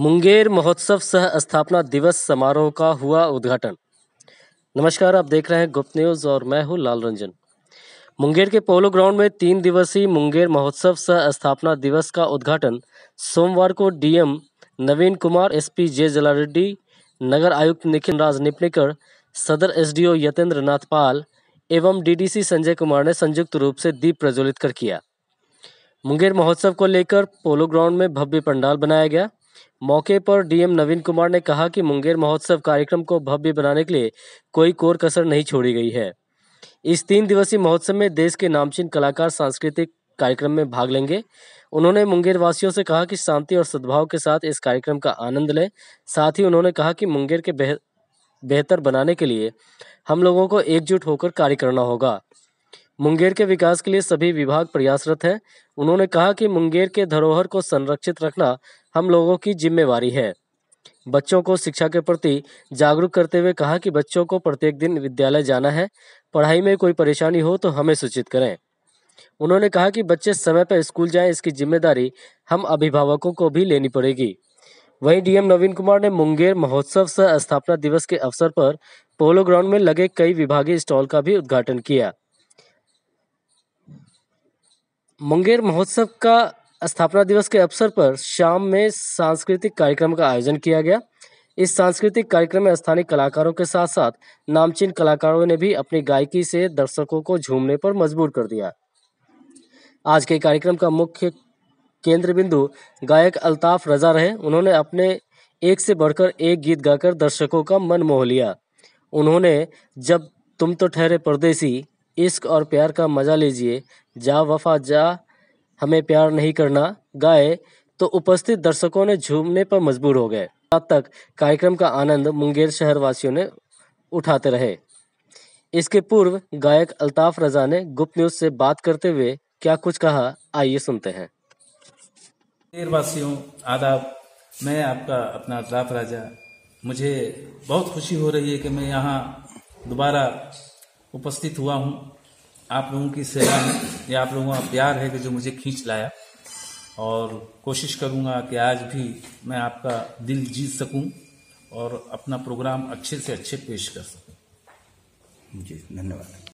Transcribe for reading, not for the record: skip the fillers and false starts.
मुंगेर महोत्सव सह स्थापना दिवस समारोह का हुआ उद्घाटन। नमस्कार, आप देख रहे हैं गुप्त न्यूज़ और मैं हूं लाल रंजन। मुंगेर के पोलो ग्राउंड में 3 दिवसीय मुंगेर महोत्सव सह स्थापना दिवस का उद्घाटन सोमवार को DM Naveen Kumar, SP J Jalareddy, नगर आयुक्त निखिल राज निपलेकर, सदर एसडीओ यतेंद्र नाथ पाल एवं डीडीसी संजय कुमार ने संयुक्त रूप से दीप प्रज्वलित कर किया। मुंगेर महोत्सव को लेकर पोलो ग्राउंड में भव्य पंडाल बनाया गया। मौके पर डीएम नवीन कुमार ने कहा कि मुंगेर महोत्सव कार्यक्रम को भव्य बनाने के लिए कोई कोर कसर नहीं छोड़ी गई है। इस 3 दिवसीय महोत्सव में देश के नामचीन कलाकार सांस्कृतिक कार्यक्रम में भाग लेंगे। उन्होंने मुंगेर वासियों से कहा कि शांति और सद्भाव के साथ इस कार्यक्रम का आनंद लें। साथ ही उन्होंने कहा कि मुंगेर के बेहतर बनाने के लिए हम लोगों को एकजुट होकर कार्य करना होगा। मुंगेर के विकास के लिए सभी विभाग प्रयासरत हैं। उन्होंने कहा कि मुंगेर के धरोहर को संरक्षित रखना हम लोगों की जिम्मेवारी है। बच्चों को शिक्षा के प्रति जागरूक करते हुए कहा कि बच्चों को प्रत्येक दिन विद्यालय जाना है। पढ़ाई में कोई परेशानी हो तो हमें सूचित करें। उन्होंने कहा कि बच्चे समय पर स्कूल जाएं, इसकी जिम्मेदारी हम अभिभावकों को भी लेनी पड़ेगी। वहीं डीएम नवीन कुमार ने मुंगेर महोत्सव सह स्थापना दिवस के अवसर पर पोलो ग्राउंड में लगे कई विभागीय स्टॉल का भी उद्घाटन किया। मुंगेर महोत्सव का स्थापना दिवस के अवसर पर शाम में सांस्कृतिक कार्यक्रम का आयोजन किया गया। इस सांस्कृतिक कार्यक्रम में स्थानीय कलाकारों के साथ साथ नामचीन कलाकारों ने भी अपनी गायकी से दर्शकों को झूमने पर मजबूर कर दिया। आज के कार्यक्रम का मुख्य केंद्र बिंदु गायक अल्ताफ रजा रहे। उन्होंने अपने एक से बढ़कर एक गीत गाकर दर्शकों का मन मोह लिया। उन्होंने जब तुम तो ठहरे परदेसी, इश्क और प्यार का मजा लीजिए, जा वफा जा, हमें प्यार नहीं करना गाए तो उपस्थित दर्शकों ने झूमने पर मजबूर हो गए। रात तक कार्यक्रम का आनंद मुंगेर शहर वासियों ने उठाते रहे। इसके पूर्व गायक अल्ताफ रजा ने गुप्त न्यूज़ से बात करते हुए क्या कुछ कहा, आइए सुनते हैं। मुंगेर वासियों आदाब, मैं आपका अपना अल्ताफ राजा। मुझे बहुत खुशी हो रही है कि मैं यहाँ दोबारा उपस्थित हुआ हूँ। आप लोगों की सेवा में या आप लोगों का प्यार है कि जो मुझे खींच लाया, और कोशिश करूँगा कि आज भी मैं आपका दिल जीत सकूँ और अपना प्रोग्राम अच्छे से अच्छे पेश कर सकूँ। जी, धन्यवाद।